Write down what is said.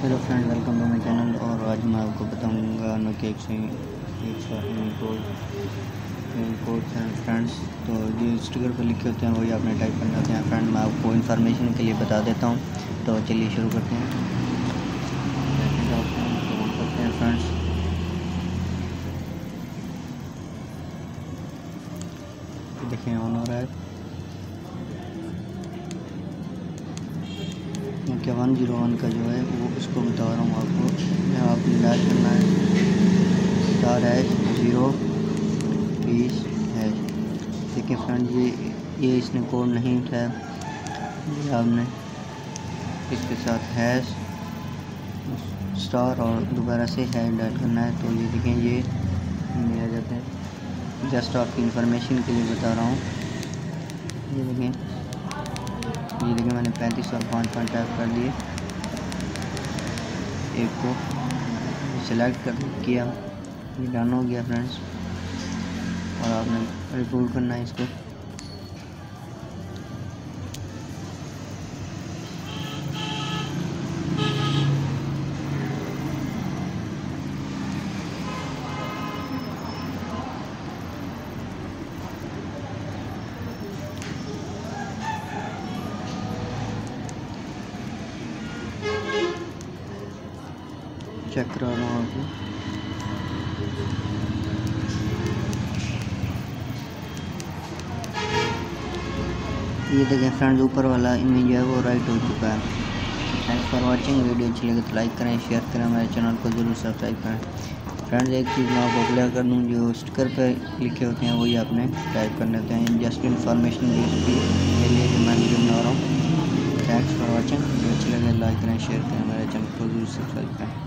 Hello friend, welcome to my channel. और आज मैं आपको बताऊंगा नोकिया कोड हैं फ्रेंड्स। तो जो स्टिकर पर लिखे होते हैं वही आपने टाइप करने होते हैं फ्रेंड। मैं आपको इन्फॉर्मेशन के लिए बता देता हूं। तो चलिए शुरू करते हैं। करते हैं फ्रेंड्स। देखिए ऑन हो रहा है। नोकिया 101 का जो है वो उसको बता रहा हूँ आपको। आपने डायल करना है *020#। देखिए फ्रेंड, ये इसने कोड नहीं उठाया। ये आपने इसके साथ हैश स्टार और दोबारा से हैश डायल करना है। तो ये देखें, ये आ जाते हैं। जस्ट आपकी इंफॉर्मेशन के लिए बता रहा हूँ। ये देखें मैंने 35 और 5 टाइप कर दिए। एक को सिलेक्ट किया, ये डन हो गया फ्रेंड्स। और आपने रिपोर्ट करना है इसको। चेक करा रहा हूँ आपको। ये देखें फ्रेंड्स, ऊपर वाला इमेज है वो राइट हो चुका है। Thanks for watching. वीडियो अच्छी लगे तो लाइक करें, शेयर करें, हमारे चैनल को ज़रूर सब्सक्राइब करें फ्रेंड्स। एक चीज़ मैं आपको क्लियर कर दूँ, जो स्टिकर पर लिखे होते हैं वही आपने टाइप करने होते हैं। जस्ट इन्फॉर्मेशन के लिए जो मैं वीडियो बना रहा हूँ। Thanks for watching. वीडियो अच्छी लगे लाइक करें, शेयर करें, हमारे चैनल को ज़रूर सब्सक्राइब करें।